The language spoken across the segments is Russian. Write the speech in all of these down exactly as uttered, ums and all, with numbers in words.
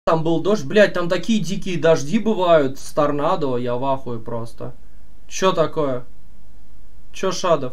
Там был дождь, блядь, там такие дикие дожди бывают с торнадо, я в ахуе просто. Чё такое? Чё, Шадов?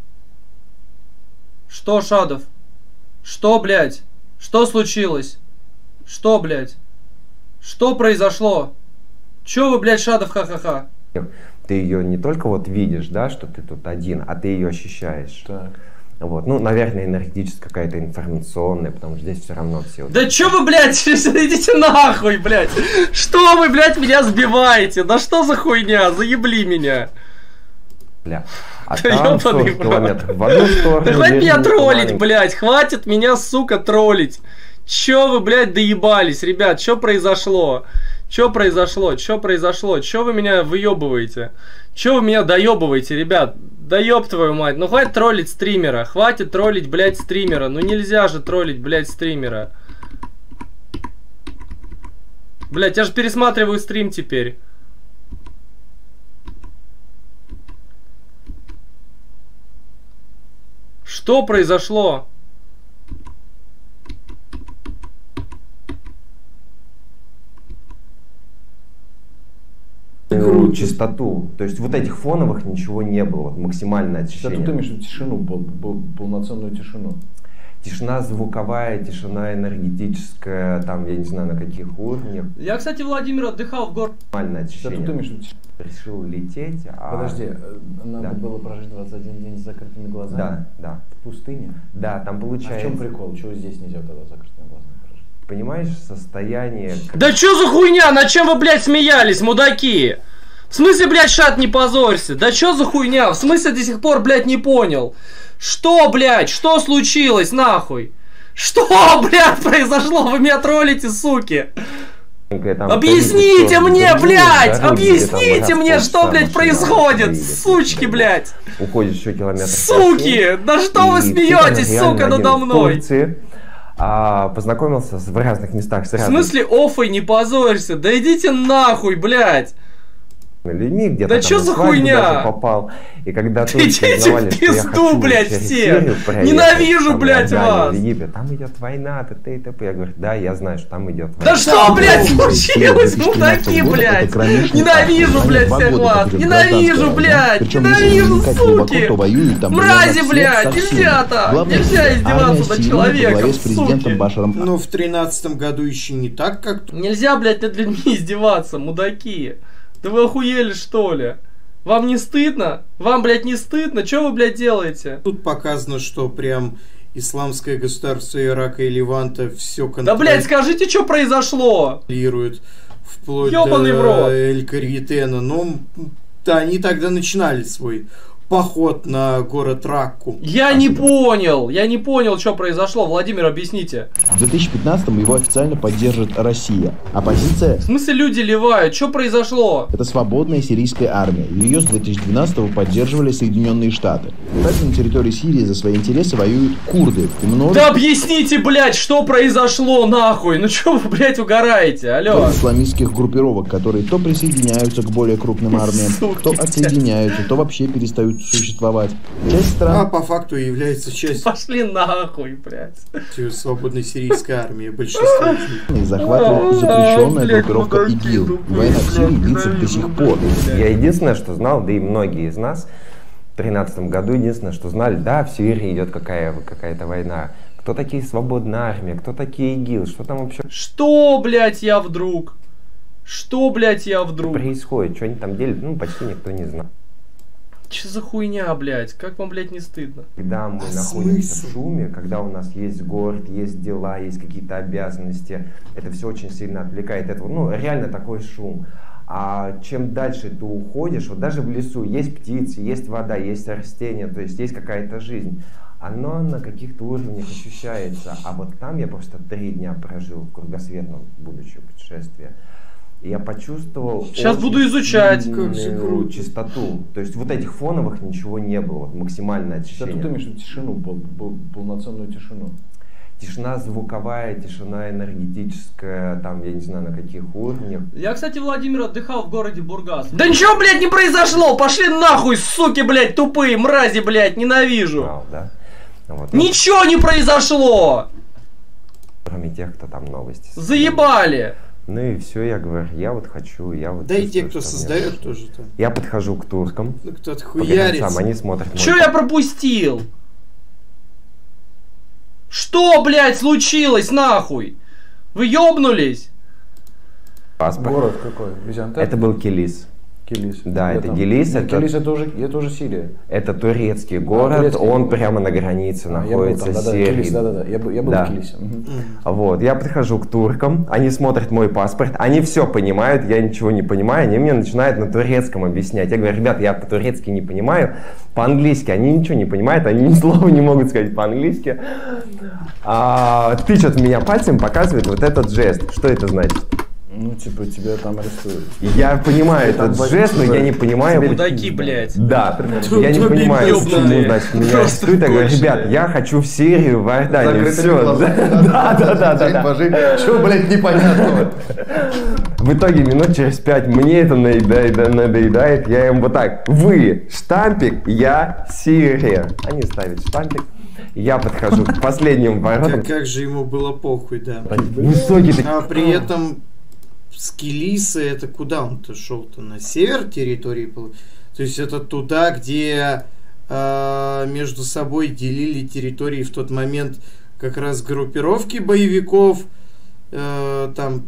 Что, Шадов? Что, блядь? Что случилось? Что, блядь? Что произошло? Чё вы, блядь, Шадов, ха-ха-ха? Ты ее не только вот видишь, да, что ты тут один, а ты ее ощущаешь. Так. Вот. Ну, наверное, энергетическая какая-то информационная, потому что здесь все равно все... Да чё вы, блядь, идите нахуй, блядь! Что вы, блядь, меня сбиваете? Да что за хуйня? Заебли меня! Бля. А Да там сорок километров в одну сторону. Да хватит меня троллить, блядь! Хватит меня, сука, троллить! Чё вы, блядь, доебались, ребят? Чё произошло? Чё произошло? Чё произошло? Чё вы меня выебываете? Чё вы меня доебываете, ребят? Да ёб твою мать. Ну хватит троллить стримера. Хватит троллить, блядь, стримера. Ну нельзя же троллить, блядь, стримера. Блядь, я же пересматриваю стрим теперь. Что произошло? Чистоту. То есть вот этих фоновых ничего не было. Вот максимальное ощущение. Чистоту ты имеешь в виду тишину, пол, пол, полноценную тишину. Тишина звуковая, тишина энергетическая, там, я не знаю, на каких уровнях. Я, кстати, Владимир, отдыхал в городе. Нормальное ощущение. Чистоту ты имеешь в виду? Решил лететь, а... Подожди, надо да. было прожить двадцать один день с закрытыми глазами? Да, да. В пустыне? Да, там получается... А в чем прикол? Чего здесь нельзя тогда с закрытыми глазами прожить? Понимаешь, состояние... Да чё за хуйня? Над чем вы, блядь, смеялись, мудаки? В смысле, блядь, Шат, не позорься? Да чё за хуйня? В смысле, до сих пор, блядь, не понял? Что, блядь? Что случилось, нахуй? Что, блядь, произошло? Вы меня троллите, суки? Там объясните мне, блядь! дороги, объясните мне, что, блядь, происходит? Сучки, блядь! Уходит еще километр. Суки! Да что вы смеетесь, сука, надо мной? А, познакомился в разных местах с разными... В смысле, офой, не позорься? Да идите нахуй, блядь! людьми, где-то да там чё на за свадьбу хуйня? даже попал. И когда тут идите узнавали, в пизду, блядь, все! Ненавижу, блядь, вас! Египет, там идет война, т.т. и т.п. Я говорю, да, я знаю, что там идет война. Да что, блядь, случилось, мудаки, блядь! Ненавижу, блядь, всех вас! Ненавижу, блядь! Ненавижу, суки! Мрази, блядь! Нельзя так! Нельзя издеваться над человеком, суки! Ну, в тринадцатом году еще не так, как... Нельзя, блядь, над людьми издеваться, мудаки! Да вы охуели, что ли? Вам не стыдно? Вам, блядь, не стыдно? Что вы, блядь, делаете? Тут показано, что прям исламское государство Ирака и Леванта все контролирует. Да, блядь, скажите, что произошло? Вплоть Ёбаный в до рот. Эль-Карьетена. Ну, да, они тогда начинали свой поход на город Ракку. Я не понял, я не понял, что произошло. Владимир, объясните. В две тысячи пятнадцатом его официально поддержит Россия. Оппозиция... В смысле люди ливают? Что произошло? Это свободная сирийская армия. Ее с две тысячи двенадцатого поддерживали Соединенные Штаты. Кстати, на территории Сирии за свои интересы воюют курды. И множество... Да объясните, блядь, что произошло, нахуй? Ну что вы, блядь, угораете? Алло. Исламистских группировок, которые то присоединяются к более крупным армиям, Сука, то отсоединяются, то вообще перестают существовать. Часть стран... А по факту является частью... Пошли нахуй, блядь. Свободной сирийской армии. Большинство из них. Захватывает запрещенная группировка ИГИЛ. Война в Сирии длится до сих пор. Я единственное, что знал, да и многие из нас, в тринадцатом году единственное, что знали, да, в Сирии идет какая, какая-то война. Кто такие свободная армия, кто такие ИГИЛ, что там вообще... Что, блядь, я вдруг? Что, блядь, я вдруг? Происходит, что они там делят, ну, почти никто не знал. Че за хуйня, блядь? Как вам, блядь, не стыдно? Когда мы а находимся смысл? в шуме, когда у нас есть город, есть дела, есть какие-то обязанности, это все очень сильно отвлекает. Это, ну, реально такой шум. А чем дальше ты уходишь, вот даже в лесу есть птицы, есть вода, есть растения, то есть есть какая-то жизнь. Оно на каких-то уровнях ощущается. А вот там я просто три дня прожил в кругосветном будущем путешествии. И я почувствовал... Сейчас буду изучать. Чистоту. То есть вот этих фоновых ничего не было. Вот максимальное ощущение. Чистоту ты имеешь в виду тишину, пол, пол, полноценную тишину. Тишина звуковая, тишина энергетическая, там, я не знаю, на каких уровнях. Я, кстати, Владимир, отдыхал в городе Бургас. Да ничего, блядь, не произошло! Пошли нахуй, суки, блядь, тупые, мрази, блядь, ненавижу! Знал, да? Вот, ничего не произошло! кроме тех, кто там новости. Заебали! Ну и все, я говорю, я вот хочу, я вот... Да и те, чувствую, кто что мне создает хорошо. тоже там. Я подхожу к туркам, Ну, кто-то по хуярится. границам, они смотрят мой Чё я пропустил? Что, блядь, случилось, нахуй? Вы ёбнулись? паспорт. Город какой? Визиантеп? Это был Килис. Килис. Да, Я это там- Килис, Нет, это- Килис это уже, это уже Сирия. Это турецкий город, турецкий он город. прямо на границе А, я был находится там, с да-да, Сирией. Килис, да-да-да, я, был- я был Да. в Килисе. Мгм. Вот, я подхожу к туркам, они смотрят мой паспорт, они все понимают, я ничего не понимаю, они мне начинают на турецком объяснять. Я говорю, ребят, я по-турецки не понимаю, по-английски они ничего не понимают, они ни слова не могут сказать по-английски. А, тычут меня пальцем, показывают вот этот жест. Что это значит? Ну, типа, тебя там арестуют. Я понимаю Там этот возьми, жест, но я не понимаю... Мудаки, блядь. Да, Тут я не объем понимаю, ёбаные. почему, значит, меня Просто арестуют. Я говорю, конченые. ребят, я хочу в Сирию, в Иорданию, Закрытыми все. глазами. Да, да, да, да, да. Пожить. Чего, блядь, непонятного? В итоге минут через пять мне это наедает, да, надоедает, я им вот так, вы штампик, я Сирия. Они ставят штампик, я подхожу к последним воротам. Как, как же ему было похуй, да. Высокий такой. А при этом с Килиса это куда он-то шел-то? На север территории? пол- То есть это туда, где э, между собой делили территории в тот момент как раз группировки боевиков, э, там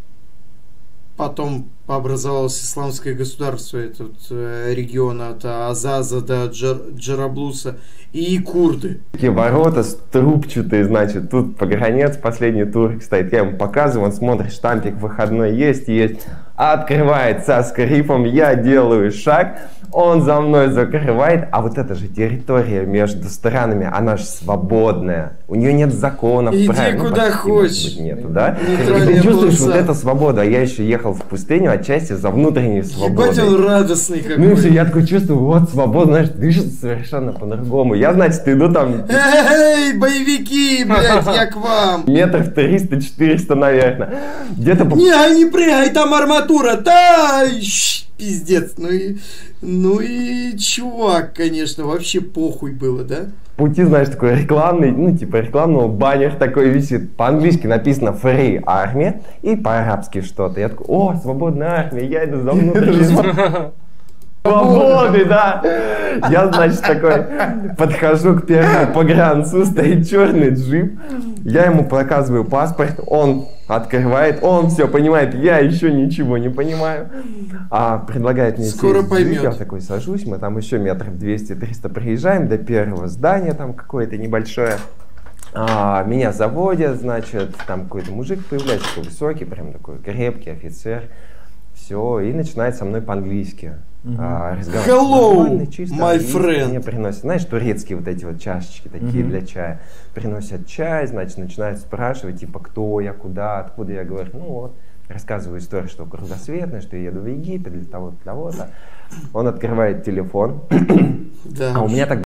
потом образовалось исламское государство, этот э, регион от Азаза до Джар- Джараблуса, и курды. Такие ворота с трубчатые, значит, тут погранец, последний турок стоит. Я ему показываю, он смотрит, штампик выходной есть, есть. Открывает со скрипом, я делаю шаг, он за мной закрывает, а вот эта же территория между странами, она же свободная. У нее нет законов, Иди правил. Ну, куда почти, хочешь. может быть, нету, да? И Нейтральная ты чувствуешь полоса. вот эту свободу, а я еще ехал в пустыню отчасти за внутренней Ебать, свободой. он радостный какой. Ну и все, я такой чувствую, вот свобода, знаешь, дышит совершенно по-другому. Я, значит, иду там Эй, боевики, блядь, я к вам. метров триста-четыреста, наверное. Где-то по Не, не прыгай, там арматура, да, щ, пиздец. Ну и, ну и чувак, конечно, вообще похуй было, да? пути, знаешь, такой рекламный, ну, типа рекламного баннер такой висит. По-английски написано «Free Army» и по-арабски что-то. Я такой, о, свободная армия, я иду за внутренней свободы, да. Я, значит, такой подхожу к первому погранцу, стоит черный джип. Я ему показываю паспорт, он открывает, он все понимает, я еще ничего не понимаю. А предлагает мне Скоро сесть в джип. поймет. Я такой сажусь, мы там еще метров двести-триста приезжаем до первого здания, там какое-то небольшое. А, меня заводят, значит, там какой-то мужик появляется, такой высокий, прям такой крепкий офицер. Все, и начинает со мной по-английски а, разговаривать. Hello, Нормально, чисто my английский. friend. Мне приносят, знаешь, турецкие вот эти вот чашечки такие Мгм. для чая. Приносят чай, значит, начинают спрашивать, типа, кто я, куда, откуда. Я говорю, ну вот, рассказываю историю, что кругосветная, что я еду в Египет для того-то, того-то. Он открывает телефон, Да. а у меня так